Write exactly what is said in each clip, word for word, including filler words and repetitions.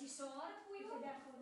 regizor, puiul? De acolo.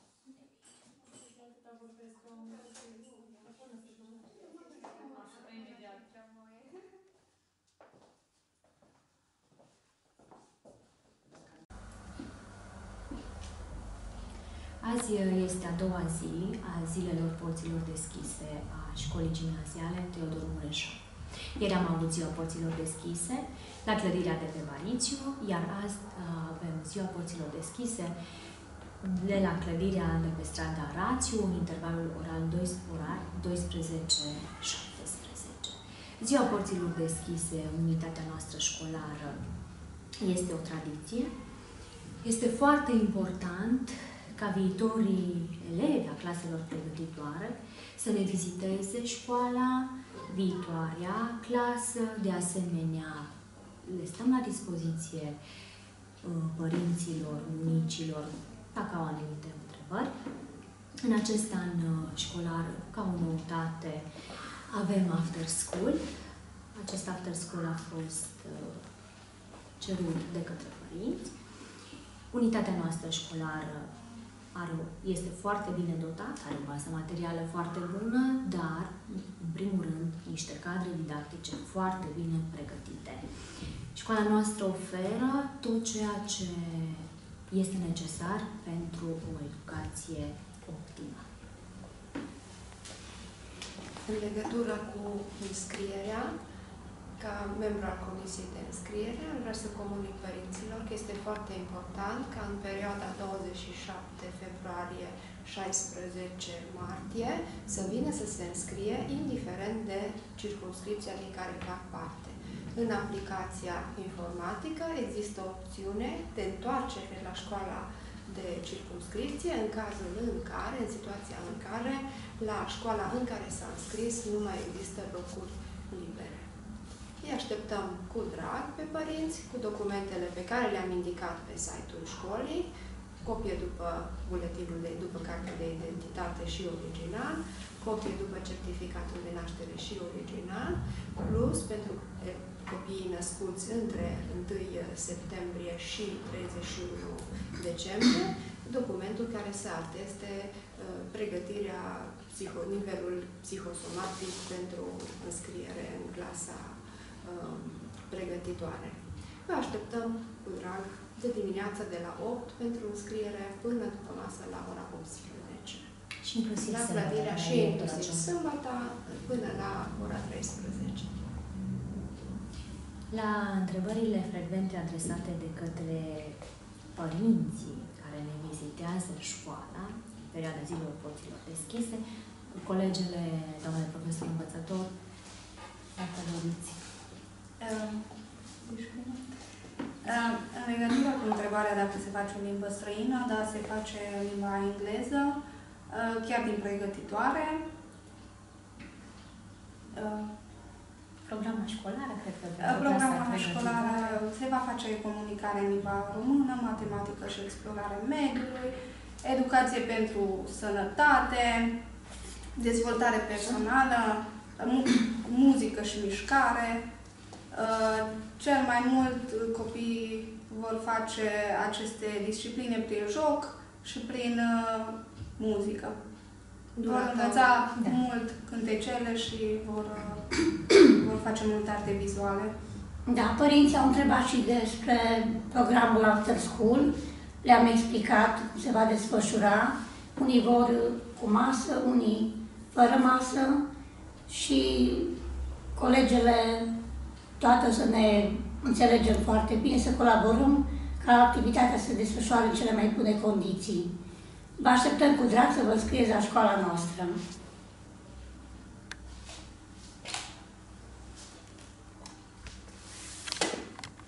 Azi este a doua zi a zilelor porților deschise a școlii gimnaziale Teodor Mureșan. Ieri am avut ziua porților deschise la clădirea de pe Marițiu, iar azi avem ziua porților deschise de la clădirea de pe strada Rațiu, în intervalul oral douăsprezece șaptesprezece. Ziua porților deschise, unitatea noastră școlară, este o tradiție. Este foarte important ca viitorii elevi a claselor pregătitoare să ne viziteze școala, viitoarea clasă. De asemenea, le stăm la dispoziție părinților, bunicilor, dacă au anumite întrebări. În acest an școlar, ca o noutate, avem after school. Acest after school a fost cerut de către părinți. Unitatea noastră școlară are, este foarte bine dotată, are o bază materială foarte bună, dar, în primul rând, niște cadre didactice foarte bine pregătite. Școala noastră oferă tot ceea ce este necesar pentru o educație optimă. În legătură cu înscrierea, ca membru al Comisiei de Înscriere, am vrea să comunic părinților că este foarte important ca în perioada douăzeci și șapte februarie - șaisprezece martie să vină să se înscrie, indiferent de circumscripția din care fac parte. În aplicația informatică există o opțiune de întoarcere la școala de circumscripție în cazul în care, în situația în care, la școala în care s-a înscris nu mai există locuri libere. Îi așteptăm cu drag pe părinți, cu documentele pe care le-am indicat pe site-ul școlii, copie după buletinul de, după cartea de identitate și original, copie după certificatul de naștere și original, plus pentru copiii născuți între întâi septembrie și treizeci și unu decembrie, documentul care să ateste uh, pregătirea, psiho, nivelul psihosomatic pentru înscriere în clasa uh, pregătitoare. Vă așteptăm cu drag de dimineața de la opt pentru înscriere până după masă la ora optsprezece. Și inclusiv la clădirea și inclusiv sâmbătă până la ora treisprezece. La întrebările frecvente adresate de către părinții care ne vizitează școala, în perioada zilelor porților deschise, colegele, doamne profesor învățător, dacă doriți. Um, um, în legătură cu întrebarea dacă se face în limbă străină, da, se face în limba engleză, uh, chiar din pregătitoare. Uh, Programa școlară, cred că... Programa școlară se va face comunicare în limba română, matematică și explorare mediului, educație pentru sănătate, dezvoltare personală, mu muzică și mișcare. Cel mai mult copiii vor face aceste discipline prin joc și prin muzică. Vor învăța da. mult cântecele și vor, vor face multe arte vizuale. Da, părinții au întrebat și despre programul After School. Le-am explicat cum se va desfășura. Unii vor cu masă, unii fără masă și colegele toate să ne înțelegem foarte bine, să colaborăm ca activitatea să se desfășoare în cele mai bune condiții. Vă așteptăm cu drag să vă înscrieți la școala noastră.